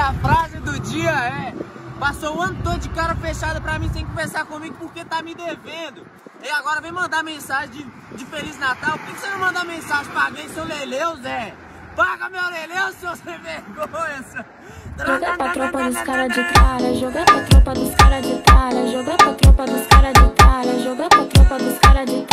A frase do dia é: passou o ano todo de cara fechada pra mim sem conversar comigo porque tá me devendo. E agora vem mandar mensagem de Feliz Natal. Por que você não manda mensagem? Paguei seu leleu, Zé. Paga meu leleu, seu sem vergonha. Joga pra tropa dos cara de tralha, joga pra tropa dos cara de tralha, joga pra tropa dos cara de tralha, joga pra tropa dos cara de tralha.